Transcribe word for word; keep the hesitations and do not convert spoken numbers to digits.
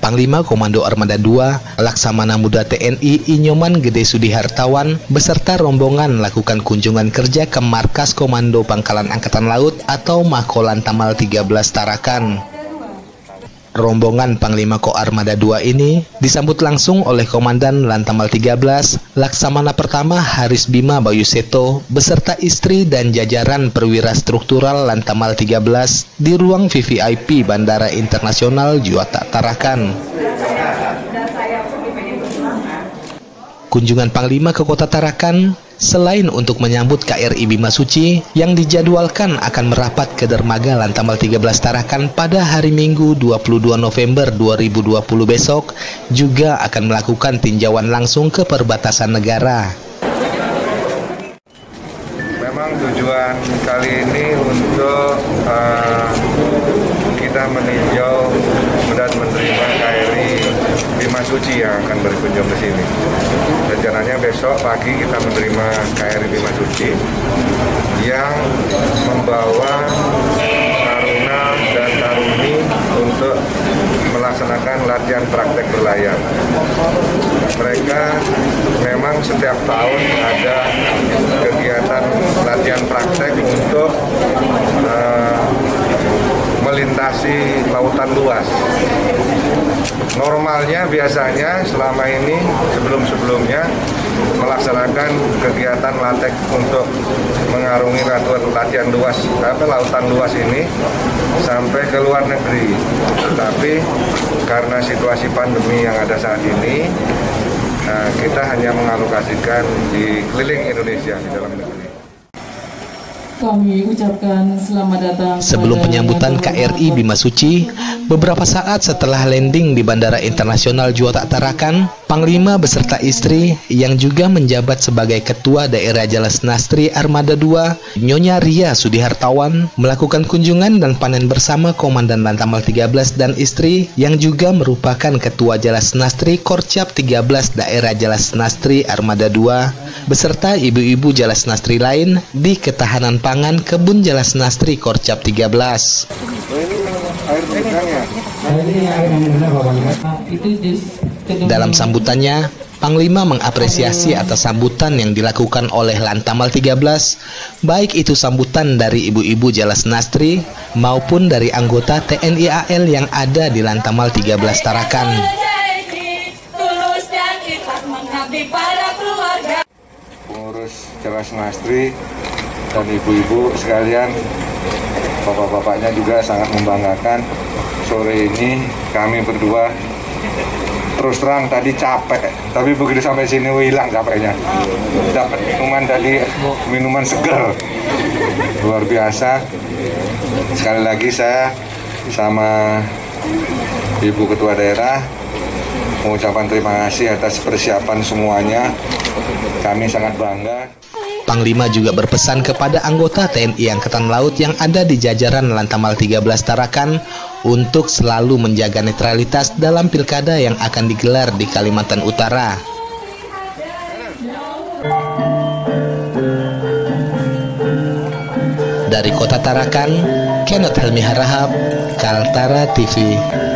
Panglima Komando Armada dua, Laksamana Muda T N I Inyoman Gede Sudihartawan beserta rombongan melakukan kunjungan kerja ke Markas Komando Pangkalan Angkatan Laut atau Makolan Tamal tiga belas Tarakan. Rombongan Panglima Ko Armada dua ini disambut langsung oleh Komandan Lantamal tiga belas, Laksamana Pertama Haris Bima Bayuseto beserta istri dan jajaran perwira struktural Lantamal tiga belas di ruang V V I P Bandara Internasional Juanda Tarakan. Kunjungan Panglima ke Kota Tarakan selain untuk menyambut K R I Bima Suci yang dijadwalkan akan merapat ke dermaga Lantamal tiga belas Tarakan pada hari Minggu dua puluh dua November dua ribu dua puluh besok, juga akan melakukan tinjauan langsung ke perbatasan negara. Memang tujuan kali ini untuk uh, kita meninjau dan menerima K R I Bima Suci yang akan berkunjung ke sini. Rencananya besok pagi kita menerima K R I Bima Suci yang membawa taruna dan taruni untuk melaksanakan latihan praktek berlayar. Mereka memang setiap tahun ada kegiatan latihan praktek untuk uh, melintasi lautan luas. Normalnya biasanya selama ini sebelum-sebelumnya melaksanakan kegiatan latek untuk mengarungi latihan luas, apa, lautan luas ini sampai ke luar negeri. Tetapi karena situasi pandemi yang ada saat ini, nah, kita hanya mengalokasikan di keliling Indonesia di dalam negeri. Kami ucapkan selamat datang. Sebelum penyambutan K R I Bima Suci, beberapa saat setelah landing di Bandara Internasional Juanda Tarakan, Panglima beserta istri yang juga menjabat sebagai Ketua Daerah Jalas Nastri Armada dua, Nyonya Ria Sudihartawan, melakukan kunjungan dan panen bersama Komandan Lantamal tiga belas dan istri yang juga merupakan Ketua Jalas Nastri Korcap tiga belas Daerah Jalas Nastri Armada dua, beserta ibu-ibu Jalas Nastri lain di Ketahanan Pangan Kebun Jalas Nastri Korcap tiga belas. Dalam sambutannya, Panglima mengapresiasi atas sambutan yang dilakukan oleh Lantamal tiga belas, baik itu sambutan dari ibu-ibu Jalas Nastri maupun dari anggota T N I A L yang ada di Lantamal tiga belas Tarakan. Pengurus Jalas Nastri dan ibu-ibu sekalian, bapak-bapaknya juga sangat membanggakan. Sore ini kami berdua terus terang tadi capek, tapi begitu sampai sini hilang capeknya. Dapat minuman tadi, minuman segar, luar biasa. Sekali lagi saya sama Ibu Ketua Daerah mengucapkan terima kasih atas persiapan semuanya. Kami sangat bangga. Panglima juga berpesan kepada anggota T N I Angkatan Laut yang ada di jajaran Lantamal tiga belas Tarakan untuk selalu menjaga netralitas dalam pilkada yang akan digelar di Kalimantan Utara. Dari Kota Tarakan, Kenneth Helmi Harahap, Kaltara T V.